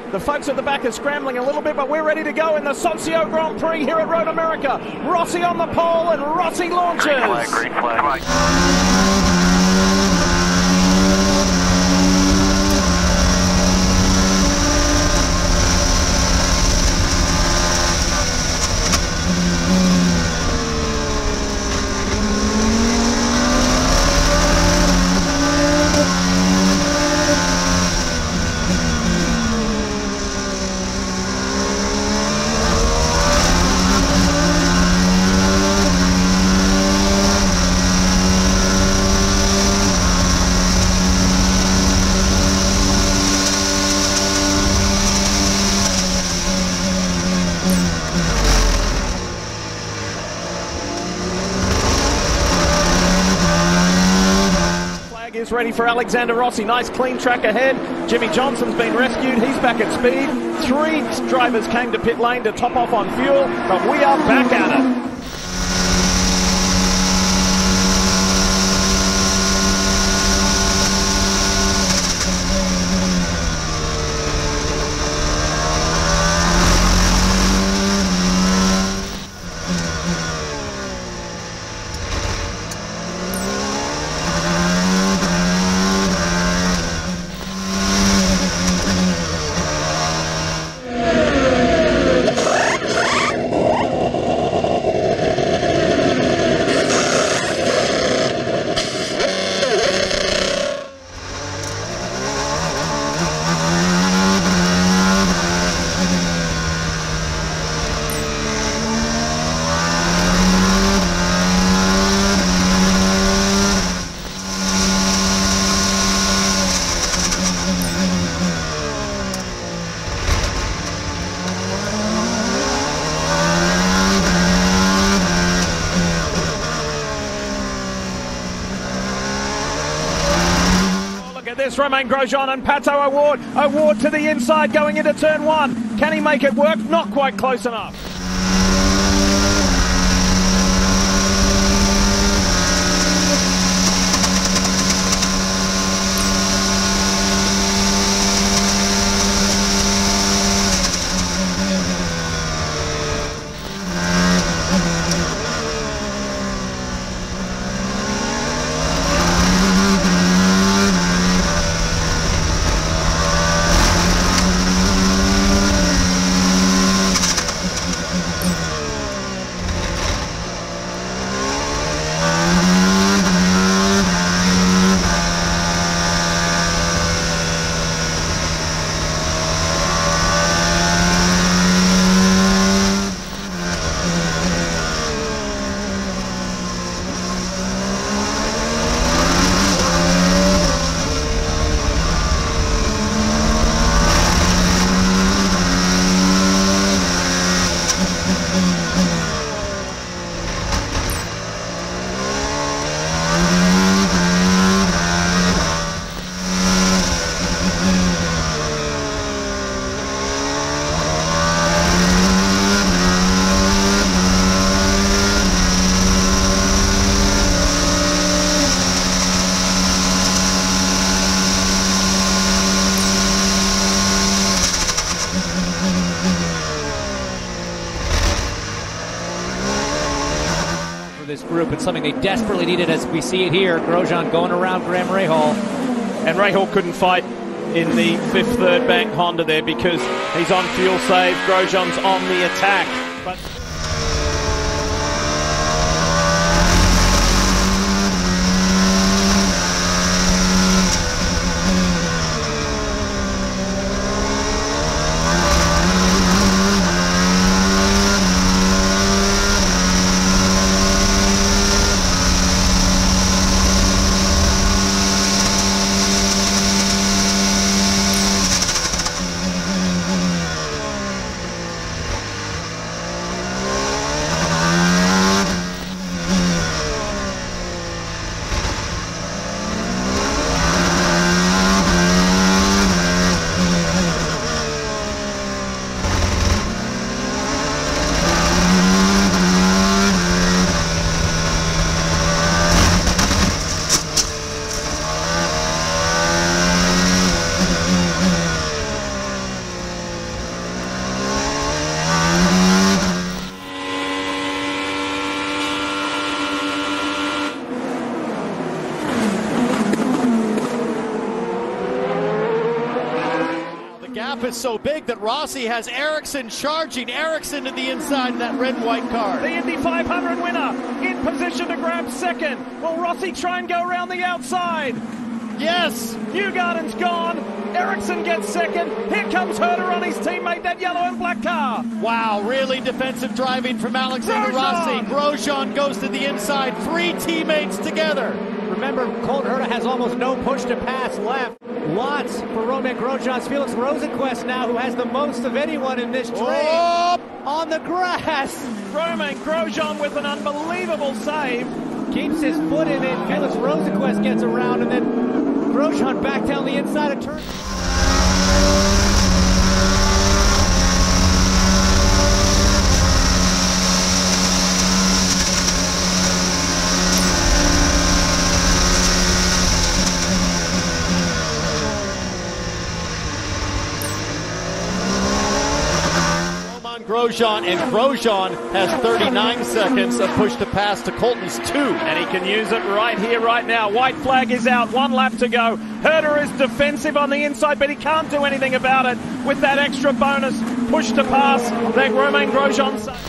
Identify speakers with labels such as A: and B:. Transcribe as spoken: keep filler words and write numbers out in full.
A: The folks at the back are scrambling a little bit, but we're ready to go in the Socio Grand Prix here at Road America. Rossi on the pole, and Rossi launches.
B: Green flag, green flag.
A: Is ready for Alexander Rossi. Nice clean track ahead. Jimmy Johnson's been rescued. He's back at speed. Three drivers came to pit lane to top off on fuel, but we are back at it. This Romain Grosjean and Pato O'Ward. O'Ward to the inside going into turn one. Can he make it work? Not quite close enough.
C: This group, and something they desperately needed as we see it here. Grosjean going around Graham Rahal.
A: And Rahal couldn't fight in the fifth third bank Honda there because he's on fuel save. Grosjean's on the attack. But
D: The gap is so big that Rossi has Ericsson charging. Ericsson to the inside of that red and white car.
A: The Indy five hundred winner in position to grab second. Will Rossi try and go around the outside?
D: Yes.
A: Newgarden's gone. Ericsson gets second. Here comes Herter on his teammate, that yellow and black car.
D: Wow, really defensive driving from Alexander
A: Grosjean.
D: Rossi. Grosjean goes to the inside. Three teammates together.
C: Remember, Colton Herta has almost no push to pass left. Lots for Romain Grosjean's Felix Rosenqvist now, who has the most of anyone in this train.
D: Oh!
C: On the grass.
A: Romain Grosjean with an unbelievable save.
C: Keeps his foot in it. Felix Rosenqvist gets around, and then Grosjean back down the inside of turn.
D: Grosjean, and Grosjean has thirty-nine seconds of push to pass to Colton's two.
A: And he can use it right here, right now. White flag is out, one lap to go. Herter is defensive on the inside, but he can't do anything about it with that extra bonus push to pass that Romain Grosjean saved.